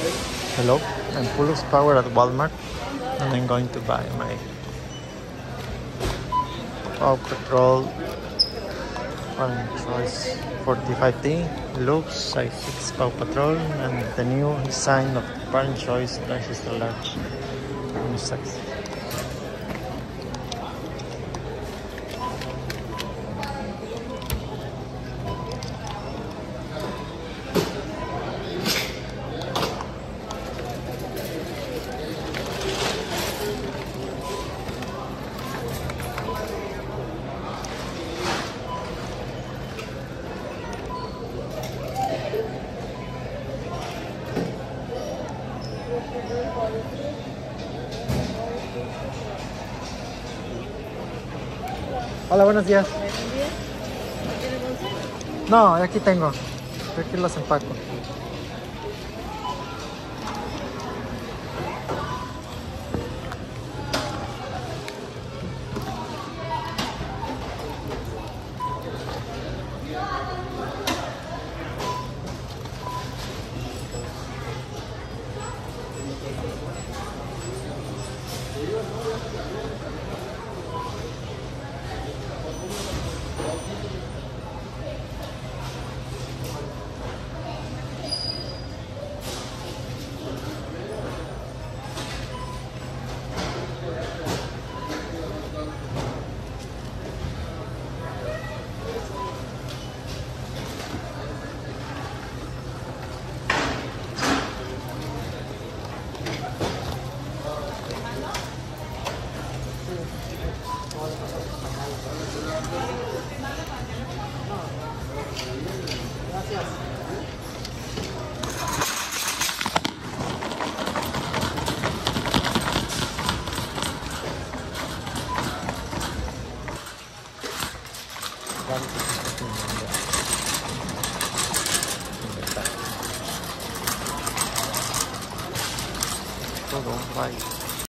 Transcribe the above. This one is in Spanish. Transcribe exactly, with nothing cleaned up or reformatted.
Hello, I'm full of power at Walmart and I'm going to buy my Paw Patrol Parent Choice forty-five D Loops size six Paw Patrol and the new design of Parent Choice extra large unisex. Hola, buenos días. Buenos días. ¿Tiene bolsa? No, aquí tengo. Aquí los empaco. Todo, bye.